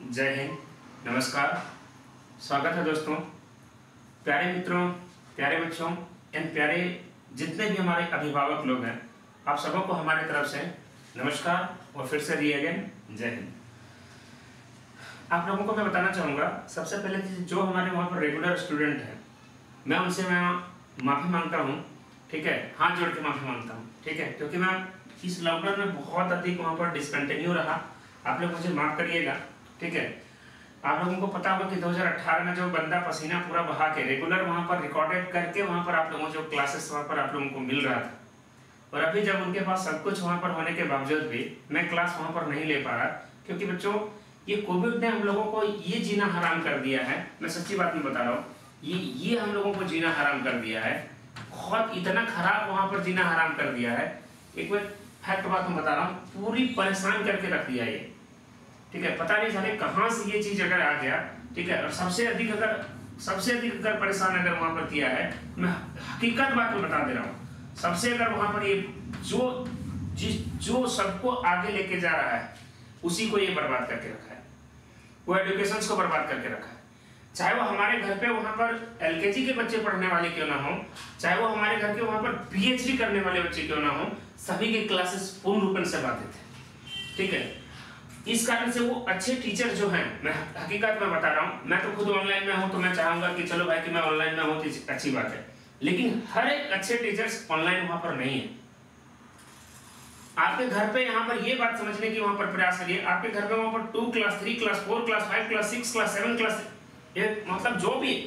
जय हिंद, नमस्कार, स्वागत है दोस्तों, प्यारे मित्रों, प्यारे बच्चों एंड प्यारे जितने भी हमारे अभिभावक लोग हैं, आप सबों को हमारे तरफ से नमस्कार और फिर से री अगेन जय हिंद। आप लोगों को मैं बताना चाहूँगा, सबसे पहले जो हमारे वहाँ पर रेगुलर स्टूडेंट हैं, मैं उनसे माफ़ी मांगता हूँ, ठीक है, हाथ जोड़ के माफ़ी मांगता हूँ, ठीक है, क्योंकि मैं इस लॉकडाउन में बहुत अधिक वहाँ पर डिसकंटिन्यू रहा। आप लोग मुझे माफ़ करिएगा, ठीक है। आप लोगों को पता होगा कि 2018 में जो बंदा पसीना पूरा बहा के रेगुलर वहाँ पर रिकॉर्डेड करके वहाँ पर आप लोगों जो क्लासेस वहाँ पर आप लोगों को मिल रहा था, और अभी जब उनके पास सब कुछ वहाँ पर होने के बावजूद भी मैं क्लास वहाँ पर नहीं ले पा रहा, क्योंकि बच्चों ये कोविड ने हम लोगों को ये जीना हराम कर दिया है। मैं सच्ची बात में बता रहा हूँ, ये हम लोगों को जीना हराम कर दिया है, बहुत इतना खराब वहाँ पर जीना हराम कर दिया है। एक बार फैक्ट बात मैं बता रहा हूँ, पूरी परेशान करके रख दिया ये, ठीक है। पता नहीं जाने कहाँ से ये चीज अगर आ गया, ठीक है। और सबसे अधिक अगर परेशान अगर वहां पर किया है, मैं हकीकत बात में बता दे रहा हूँ, सबसे अगर वहां पर ये जो सबको आगे लेके जा रहा है, उसी को ये बर्बाद करके रखा है, वो एजुकेशन को बर्बाद करके रखा है। चाहे वो हमारे घर पे वहां पर LKG के बच्चे पढ़ने वाले क्यों ना हो, चाहे वो हमारे घर के वहां पर PhD करने वाले बच्चे क्यों ना हो, सभी के क्लासेस पूर्ण रूप से बाधित थे, ठीक है। इस कारण से वो अच्छे टीचर जो हैं, मैं हकीकत में बता रहा हूँ, मैं तो खुद ऑनलाइन में हूँ, तो मैं चाहूंगा कि चलो भाई कि मैं ऑनलाइन में हूँ तो अच्छी बात है, लेकिन हर एक अच्छे टीचर्स ऑनलाइन वहां पर नहीं है। आपके घर पे यहाँ पर ये बात समझने की वहां पर प्रयास करिए, आपके घर पे वहां पर 2 class 3 class 4 class 5 class 6 class 7 class, मतलब जो भी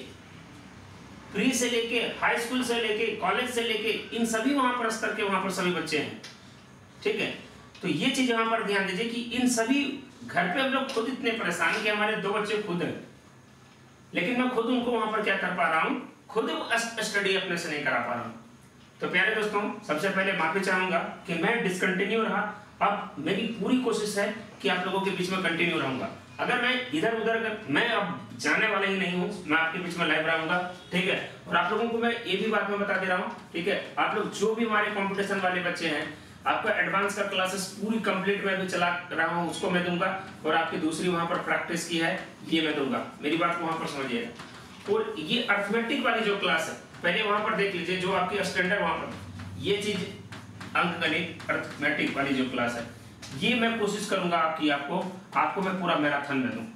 प्री से लेके हाई स्कूल से लेके कॉलेज से लेके इन सभी वहां पर स्तर के वहां पर सभी बच्चे हैं, ठीक है। तो ये चीज यहाँ पर ध्यान दीजिए कि इन सभी घर पे हम लोग खुद इतने परेशान हैं कि हमारे 2 बच्चे खुद हैं, लेकिन मैं खुद उनको वहां पर क्या कर पा रहा हूँ, खुद स्टडी अपने से नहीं करा पा रहा हूँ। तो प्यारे दोस्तों, सबसे पहले माफी चाहूंगा कि मैं डिसकंटिन्यू रहा। अब मेरी पूरी कोशिश है कि आप लोगों के बीच में कंटिन्यू रहूंगा। अगर मैं इधर उधर मैं अब जाने वाला ही नहीं हूँ, मैं आपके बीच में लाइव रहूंगा, ठीक है। और आप लोगों को मैं ये भी बात में बता दे रहा हूँ, ठीक है, आप लोग जो भी हमारे कॉम्पिटिशन वाले बच्चे हैं, आपका एडवांस का क्लासेस पूरी कंप्लीट मैं भी चला रहा हूँ, उसको मैं दूंगा, और आपकी दूसरी वहां पर प्रैक्टिस की है ये मैं दूंगा। मेरी बात को वहां पर समझिएगा। और ये अर्थमेटिक वाली जो क्लास है, पहले वहां पर देख लीजिए, जो आपकी स्टैंडर्ड वहां पर ये चीज अंकगणित अर्थमेटिक वाली जो क्लास है, ये मैं कोशिश करूंगा आपको मैं पूरा मैराथन में दूं।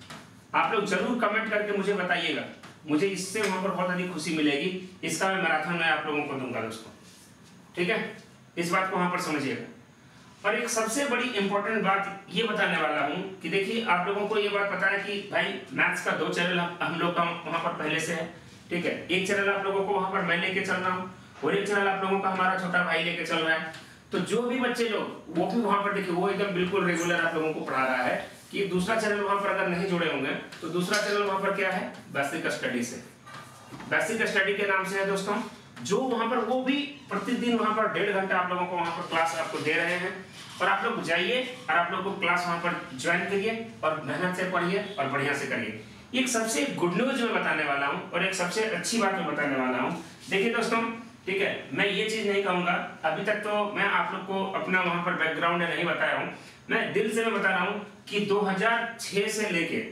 आप लोग जरूर कमेंट करके मुझे बताइएगा, मुझे इससे वहां पर बहुत अधिक खुशी मिलेगी। इसका मैं मैराथन में आप लोगों को दूंगा दोस्तों, ठीक है। इस बात को वहां पर समझिएगा। और एक सबसे बड़ी इंपॉर्टेंट बात ये बताने वाला हूं कि देखिए, आप लोगों को ये बात पता है कि भाई मैथ्स का 2 चैनल हम लोग का वहां पर पहले से है, ठीक है। एक चैनल आप लोगों को वहां पर मैं लेके चल रहा हूं, और एक चैनल आप लोगों का हमारा छोटा भाई लेके चल रहा है। तो जो भी बच्चे लोग वो भी वहां पर देखिए, वो एकदम बिल्कुल रेगुलर आप लोगों को पढ़ा रहा है कि दूसरा चैनल वहां पर अगर नहीं जुड़े होंगे तो दूसरा चैनल वहां पर क्या है, बेसिक स्टडी से, बेसिक स्टडी के नाम से है दोस्तों, जो वहां पर वो भी प्रतिदिन वहां पर 1.5 घंटा आप लोगों को वहां पर क्लास आपको दे रहे हैं। और आप लोग जाइए और आप लोग को क्लास वहां पर ज्वाइन करिए और मेहनत से पढ़िए और बढ़िया से करिए। एक सबसे गुड न्यूज मैं बताने वाला हूं और एक सबसे अच्छी बात मैं बताने वाला हूं। देखिए दोस्तों, ठीक है, मैं ये चीज नहीं कहूंगा, अभी तक तो मैं आप लोग को अपना वहां पर बैकग्राउंड नहीं बताया हूं, मैं दिल से मैं बता रहा हूं कि 2006 से लेकर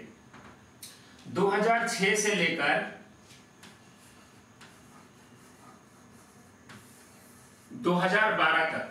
2006 से लेकर 2012 तक,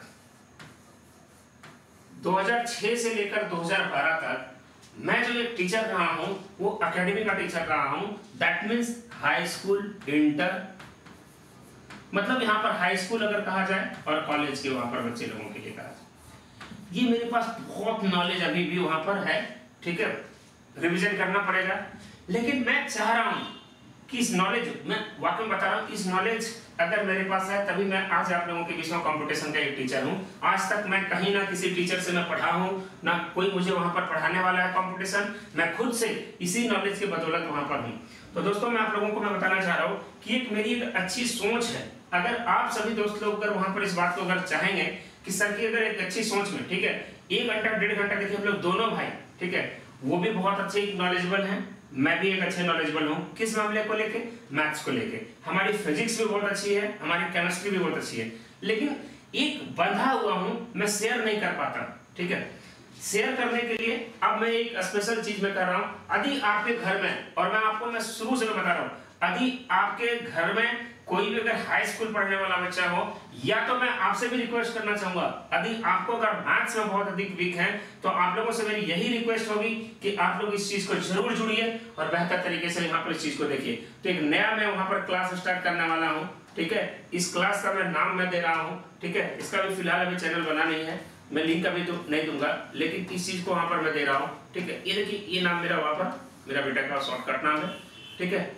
2006 से लेकर 2012 तक मैं जो एक टीचर रहा हूं, वो एकेडमी का टीचर रहा हूं। That means high school, inter, मतलब यहाँ पर हाई स्कूल अगर कहा जाए और कॉलेज के वहां पर बच्चे लोगों के लिए कहा जाए। ये मेरे पास बहुत नॉलेज अभी भी वहां पर है, ठीक है, रिवीजन करना पड़ेगा, लेकिन मैं चाह रहा हूं कि इस नॉलेज, मैं वाकई बता रहा हूँ, इस नॉलेज अगर मेरे पास है तभी मैं आज आप लोगों के बीच में कंपटीशन का एक टीचर हूँ। आज तक मैं कहीं ना किसी टीचर से मैं पढ़ा हूँ, ना कोई मुझे वहां पर पढ़ाने वाला है कंपटीशन, मैं खुद से इसी नॉलेज की बदौलत वहां पर हूँ। तो दोस्तों, मैं आप लोगों को मैं बताना चाह रहा हूँ कि एक मेरी एक अच्छी सोच है। अगर आप सभी दोस्त लोग अगर वहां पर इस बात को अगर चाहेंगे कि सर की अगर एक अच्छी सोच में, ठीक है, 1 घंटा 1.5 घंटा, देखिए हम लोग दोनों भाई, ठीक है, वो भी बहुत अच्छे नॉलेजेबल हैं, मैं भी एक अच्छे नॉलेजेबल हूँ। किस मामले को लेके? मैथ्स को लेके। हमारी फिजिक्स भी बहुत अच्छी है, हमारी केमिस्ट्री भी बहुत अच्छी है, लेकिन एक बंधा हुआ हूँ, मैं शेयर नहीं कर पाता, ठीक है। शेयर करने के लिए अब मैं एक स्पेशल चीज में कर रहा हूं। यदि आपके घर में, और मैं शुरू से बता रहा हूं, यदि आपके घर में कोई भी अगर हाई स्कूल पढ़ने वाला बच्चा हो, या तो मैं आपसे भी रिक्वेस्ट करना चाहूंगा, यदि आपको अगर मैथ्स में बहुत अधिक वीक है तो आप लोगों से मेरी यही रिक्वेस्ट होगी कि आप लोग इस चीज को जरूर जुड़िए और बेहतर तरीके से यहाँ पर इस चीज को देखिए। तो एक नया मैं वहां पर क्लास स्टार्ट करने वाला हूँ, ठीक है। इस क्लास का मैं नाम दे रहा हूँ, ठीक है। इसका भी फिलहाल अभी चैनल बना नहीं है, मैं लिंक अभी तो नहीं दूंगा, लेकिन इस चीज को वहां पर मैं दे रहा हूँ, ठीक है। ये देखिए, ये नाम मेरा वहां पर मेरा बेटा का शॉर्टकट नाम है, ठीक है।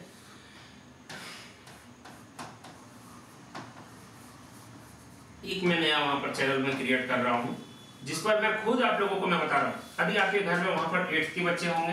एक मैं नया वहां पर चैनल में क्रिएट कर रहा हूं, जिस पर मैं खुद आप लोगों को मैं बता रहा हूं। यदि आपके घर में वहां पर 8th के बच्चे होंगे,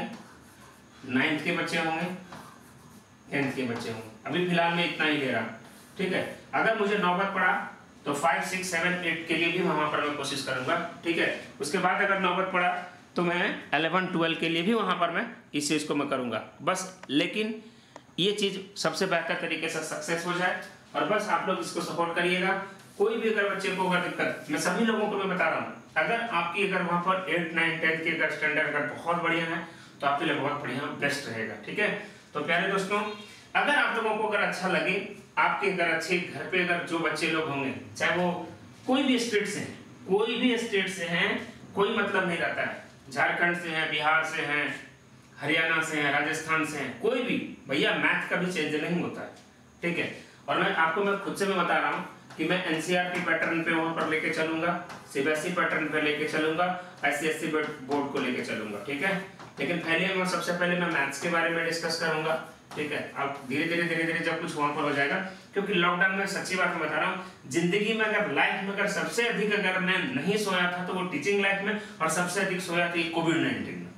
9th के बच्चे होंगे, 10th के बच्चे होंगे, अभी फिलहाल मैं इतना ही ले रहा, ठीक है। अगर मुझे नौबत पड़ा तो 5, 6, 7, 8 के लिए भी वहां पर मैं कोशिश करूंगा, ठीक है। उसके बाद अगर नौबत पड़ा तो मैं 11, 12 के लिए भी वहां पर मैं इस चीज को मैं करूंगा बस। लेकिन ये चीज सबसे बेहतर तरीके से सक्सेस हो जाए, और बस आप लोग इसको सपोर्ट करिएगा। कोई भी अगर बच्चे को अगर दिक्कत, मैं सभी लोगों को मैं बता रहा हूँ, अगर आपकी अगर वहां पर 8, 9, 10 के अगर स्टैंडर्ड अगर बहुत बढ़िया है तो आपके लिए बहुत बढ़िया बेस्ट रहेगा, ठीक है। तो प्यारे दोस्तों, अगर आप लोगों को अगर अच्छा लगे, आपके अगर अच्छे घर पे अगर जो बच्चे लोग होंगे, चाहे वो कोई भी स्टेट से हैं, कोई भी स्टेट से हैं, कोई मतलब नहीं रहता है, झारखंड से हैं, बिहार से हैं, हरियाणा से हैं, राजस्थान से हैं, कोई भी, भैया मैथ का भी चेंज नहीं होता है, ठीक है। और मैं खुद से मैं बता रहा हूँ कि मैं एनसीईआरटी पैटर्न पे वहां पर लेके चलूंगा, सीबीएसई पैटर्न पे लेके चलूंगा, आईसीएसई बोर्ड को लेके चलूंगा, ठीक है। लेकिन सबसे पहले मैं मैथ्स के बारे में डिस्कस करूंगा, ठीक है। अब धीरे धीरे जब कुछ वहां पर हो जाएगा, क्योंकि लॉकडाउन में सच्ची बात मैं बता रहा हूँ, जिंदगी में अगर लाइफ में अगर सबसे अधिक अगर मैं नहीं सोया था तो वो टीचिंग लाइफ में, और सबसे अधिक सोया था कोविड-19 में।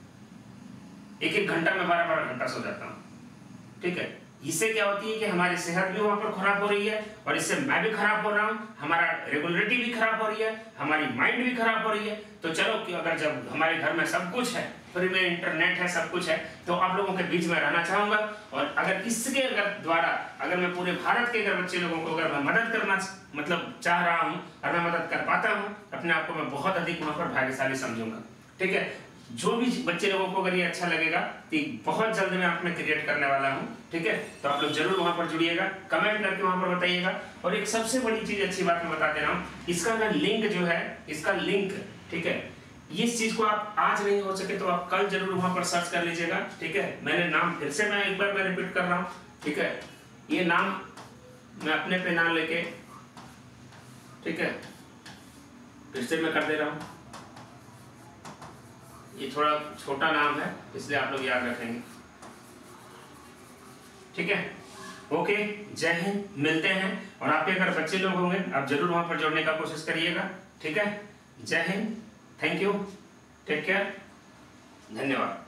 1-1 घंटा में 12-12 घंटा सो जाता हूँ, ठीक है। इससे क्या होती है कि हमारी सेहत भी वहां पर खराब हो रही है, और इससे मैं भी खराब हो रहा हूँ, हमारा रेगुलरिटी भी खराब हो रही है, हमारी माइंड भी खराब हो रही है। तो चलो कि अगर जब हमारे घर में सब कुछ है, फ्री में इंटरनेट है, सब कुछ है, तो आप लोगों के बीच में रहना चाहूंगा। और अगर इसके अगर द्वारा अगर मैं पूरे भारत के अगर बच्चे लोगों को अगर मैं मदद करना मतलब चाह रहा हूँ और मैं मदद कर पाता हूँ, अपने आप को मैं बहुत अधिक वहां पर भाग्यशाली समझूंगा, ठीक है। जो भी बच्चे लोगों को अगर ये अच्छा लगेगा तो बहुत जल्द मैं आप में क्रिएट करने वाला हूं, ठीक है। तो आप लोग जरूर वहां पर जुड़िएगा, कमेंट करके वहां पर बताइएगा। और एक सबसे बड़ी चीज, अच्छी बात मैं बता दे रहा हूं, इसका ना लिंक जो है, इसका लिंक, ठीक है, इस चीज को आप आज नहीं हो सके तो आप कल जरूर वहां पर सर्च कर लीजिएगा, ठीक है। मैंने नाम फिर से मैं एक बार मैं रिपीट कर रहा हूं, ठीक है। ये नाम मैं अपने पे नाम लेके, ठीक है, फिर से मैं कर दे रहा हूं। ये थोड़ा छोटा नाम है, इसलिए आप लोग याद रखेंगे, ठीक है। ओके, जय हिंद, मिलते हैं। और आपके अगर बच्चे लोग होंगे, आप जरूर वहां पर जोड़ने का कोशिश करिएगा, ठीक है। जय हिंद, थैंक यू, टेक केयर, धन्यवाद।